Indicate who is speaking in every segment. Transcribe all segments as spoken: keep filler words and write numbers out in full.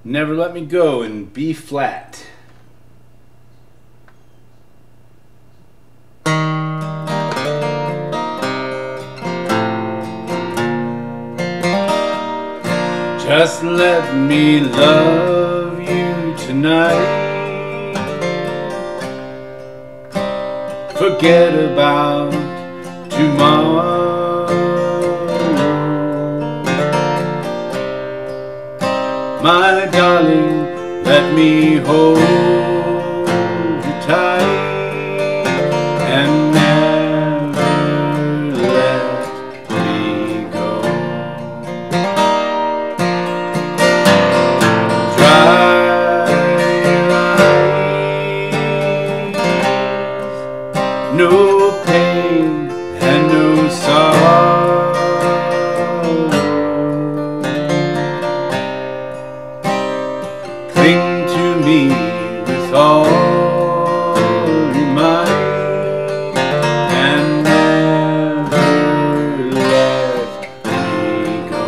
Speaker 1: Never Let Me Go in B flat. Just let me love you tonight. Forget about tomorrow. My darling, let me hold you tight and never let me go. Dry your eyes, no pain and no sorrow. Cling to me with all your might and never let me go.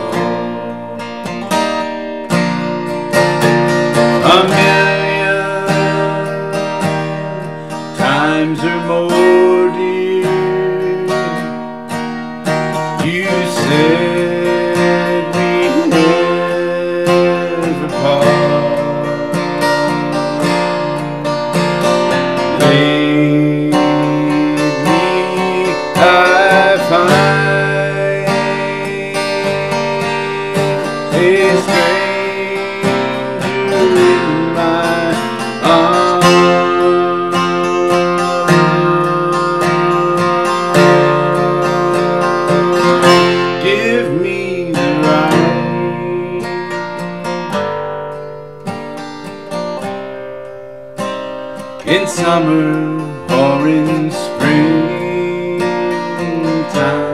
Speaker 1: A million times or more, dear, you said we'd never part. I find a stranger in my arms. Give me the right in summer or in springtime.